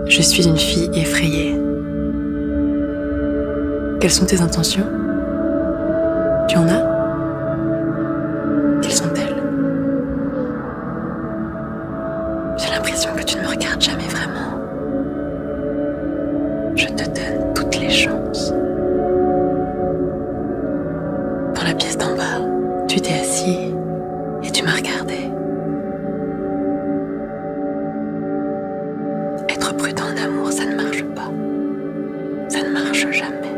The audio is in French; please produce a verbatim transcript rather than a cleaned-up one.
Je suis une fille effrayée. Quelles sont tes intentions? Tu en as? Quelles sont-elles? J'ai l'impression que tu ne me regardes jamais vraiment. Je te donne toutes les chances. Dans la pièce d'en bas, tu t'es assis et tu m'as regardé. Être prudent en amour, ça ne marche pas. Ça ne marche jamais.